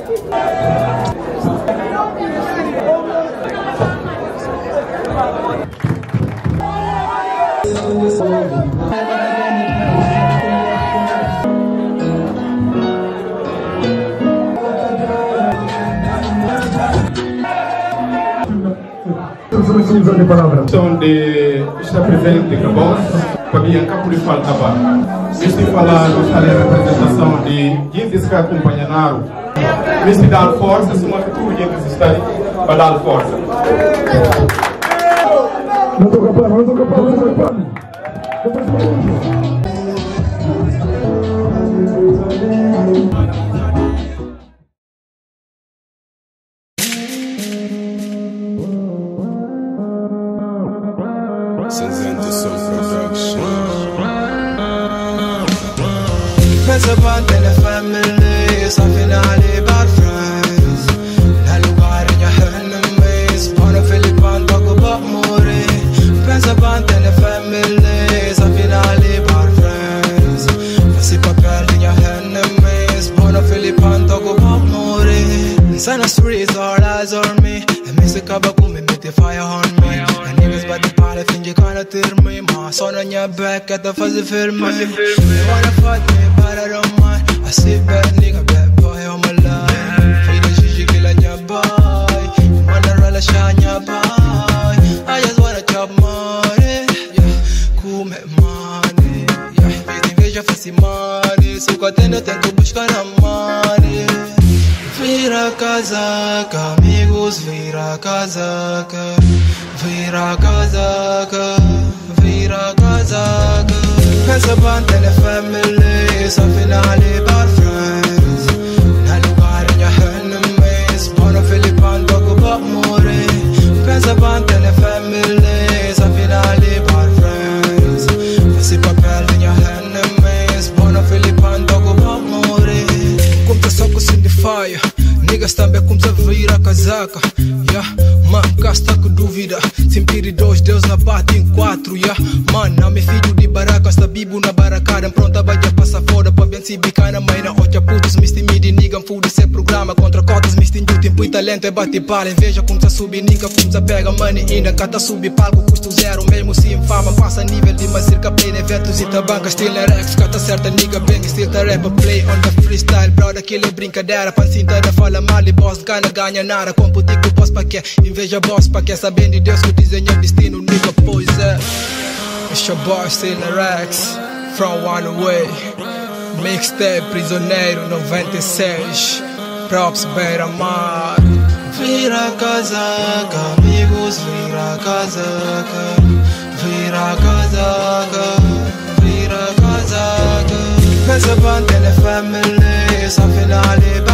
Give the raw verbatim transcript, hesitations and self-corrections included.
De está presente de Cabos, para mim é campo de falta para. Este falar gostaria da representação de quinze que acompanharam. Este dar força, se uma futura gente está aí para dar força. Não estou capaz, não estou capaz, não estou capaz. Pensa about the family, something I live our friends. Na lugar in your enemies, wanna feel it, want to go back more. Pensa about the family, something I live our friends. Passi papel in your enemies, wanna feel it, want to go back more. Inside the streets, all eyes on me. And me se acaba com me, me te fire on me. And niggas by the pile, finge kinda tear me. Ma son on your back, at the fuzzy film. They wanna fight me, but I don't mind. I see bad nigga, bad boy on my life. Feel the shit, kill on your boy. Wanna roll a shine your boy. I just wanna chop money, yeah. Cool me money, yeah. Fiz inveja, faço money. Se eu atendo, tento buscar a money. Vira casaca, amigos, vira casaca. Vira casaca, vira casaca. Pensa about the family, something I live our friends. Na lugar in your enemies, wanna feel it, want to go back more. Pensa about the family, something I live our friends. Passi papel in your enemies, wanna feel it, want to go back more. Conta só com o fire, niggas também como se vira casaca. Yeah, man, gasta com dúvida. Sempre dois, Deus na bate em quatro. Yeah, man, não me filho de baraca, está bibo na baracada. Pronta, vai já passar fora pra bem se bicar na mãe. Na outra putos, me estimide, nigga, food, isso é programa. Contra cotas, me estindiu, tempo e talento é bate pala. Inveja como se subir, nigga, como se pega money. Ainda cata subir palco, custo zero, mesmo se infama. Passa nível de uma cerca, play, eventos e tabanca. Still é Rex, cata certa, nigga, bang, still tá rap, play on the freestyle. Brother, aquilo é brincadeira, pancinta da fala mal e boss, ganha, ganha nada. Computir boss pra quê? Inveja boss pra quê? Sabendo de Deus que desenhou destino, nigga, pois é. It's your boy, still é Rex, from One Way. Mixtape, prisioneiro, noventa e seis. Props, beira-mar. Vira casaca, amigos, vira casaca. Vira casaca, vira casaca. Pensa about the family, something I live